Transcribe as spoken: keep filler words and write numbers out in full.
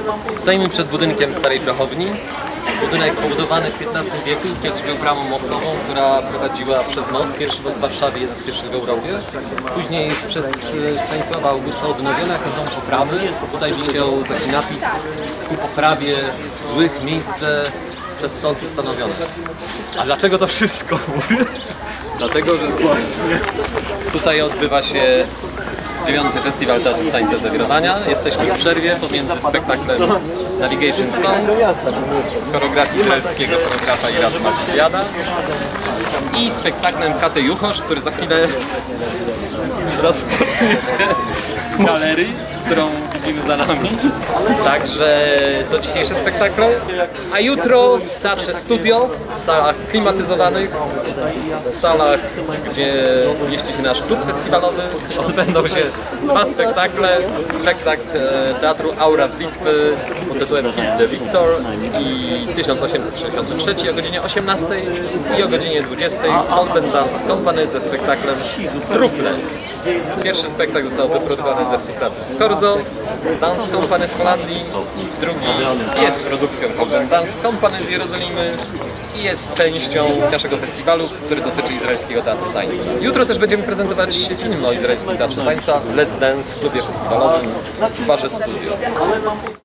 Stoimy przed budynkiem starej prochowni. Budynek pobudowany w piętnastym wieku, kiedyś był bramą mostową, która prowadziła przez most. Pierwszy most w Warszawie, jeden z pierwszych w Europie. Później przez Stanisława Augusta odnowiony jako dom poprawy. Tutaj wisiał taki napis: ku poprawie złych miejsce przez sąd ustanowione. A dlaczego to wszystko mówię? Dlatego, że właśnie tutaj odbywa się dziewiąty Festiwal Teatru Tańca Zawirowania. Jesteśmy w przerwie pomiędzy spektaklem Navigation Song, choreografii izraelskiego choreografa Irada Marstyliada, i spektaklem Katy Juchosz, który za chwilę rozpocznie się w galerii, którą widzimy za nami. Także to dzisiejsze spektakle. A jutro w Teatrze Studio, w salach klimatyzowanych, w salach, gdzie mieści się nasz klub festiwalowy, odbędą się dwa spektakle. Spektakl Teatru Aura z Litwy pod tytułem Keep the Victor i tysiąc osiemset sześćdziesiąty trzeci o godzinie osiemnastej i o godzinie dwudziestej Open Dance Company ze spektaklem Trufle. Pierwszy spektakl został wyprodukowany we współpracy z Corzo Dance Company z Holandii, drugi jest produkcją Open Dance Company z Jerozolimy i jest częścią naszego festiwalu, który dotyczy izraelskiego teatru tańca. Jutro też będziemy prezentować film o izraelskim teatrze tańca Let's Dance w klubie festiwalowym w barze Studio.